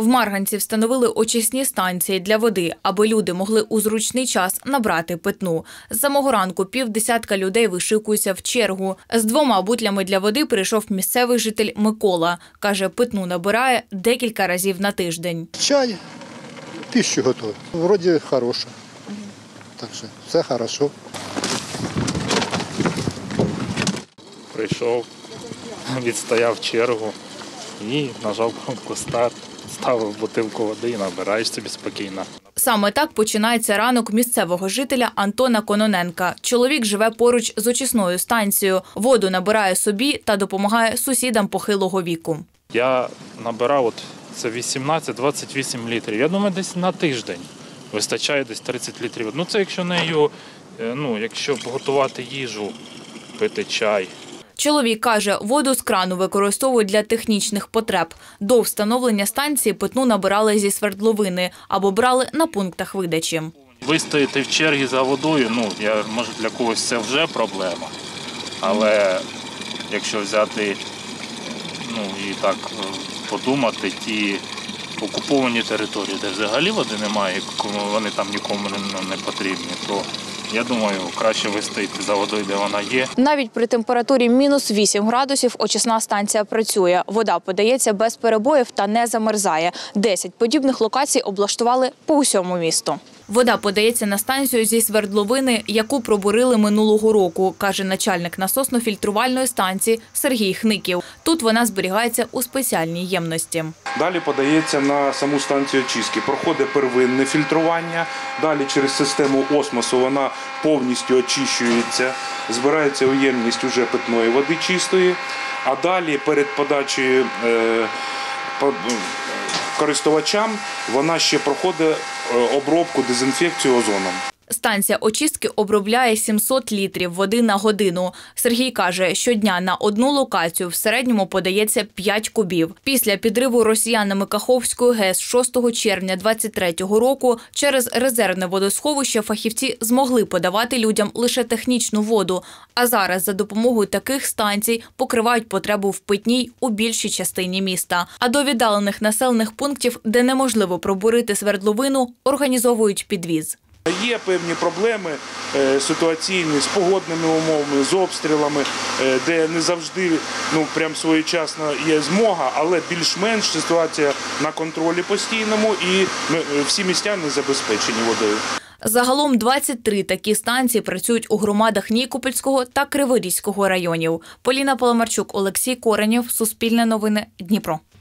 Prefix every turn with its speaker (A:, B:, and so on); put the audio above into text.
A: В Марганці встановили очисні станції для води, аби люди могли у зручний час набрати питну. З самого ранку півдесятка людей вишикуються в чергу. З 2 бутлями для води прийшов місцевий житель Микола. Каже, питну набирає декілька разів на тиждень.
B: Чай, пищу готую. Вроді хороша. Так що все хорошо.
C: Прийшов, відстояв чергу і нажав кнопку «Старт», ставив бутилку води і набираєш собі спокійно.
A: Саме так починається ранок місцевого жителя Антона Кононенка. Чоловік живе поруч з очисною станцією. Воду набирає собі та допомагає сусідам похилого віку.
C: Я набирав, це 18-28 літрів. Я думаю, десь на тиждень вистачає десь 30 літрів. Це якщо нею, якщо готувати їжу, пити чай.
A: Чоловік каже, воду з крану використовують для технічних потреб. До встановлення станції питну набирали зі свердловини або брали на пунктах видачі.
C: Вистояти в черзі за водою, може для когось це вже проблема. Але якщо взяти і так подумати, ті окуповані території, де взагалі води немає, вони там нікому не потрібні, то я думаю, краще вистояти за водою, де вона є.
A: Навіть при температурі мінус 8 градусів очисна станція працює. Вода подається без перебоїв та не замерзає. 10 подібних локацій облаштували по усьому місту. Вода подається на станцію зі свердловини, яку пробурили минулого року, каже начальник насосно-фільтрувальної станції Сергій Хників. Тут вона зберігається у спеціальній ємності.
D: Далі подається на саму станцію очистки. Проходить первинне фільтрування, далі через систему осмосу вона повністю очищується, збирається у ємність уже питної води чистої, а далі перед подачею користувачам вона ще проходить обробку, дезінфекцію озоном.
A: Станція очистки обробляє 700 літрів води на годину. Сергій каже, щодня на одну локацію в середньому подається 5 кубів. Після підриву росіянами Каховської ГЕС 6 червня 2023 року через резервне водосховище фахівці змогли подавати людям лише технічну воду. А зараз за допомогою таких станцій покривають потребу в питній у більшій частині міста. А до віддалених населених пунктів, де неможливо пробурити свердловину, організовують підвіз.
D: Є певні проблеми ситуаційні з погодними умовами, з обстрілами, де не завжди прям своєчасно є змога, але більш-менш ситуація на контролі постійному і всі містяни забезпечені водою.
A: Загалом 23 такі станції працюють у громадах Нікопольського та Криворізького районів. Поліна Паламарчук, Олексій Коренєв, Суспільне новини, Дніпро.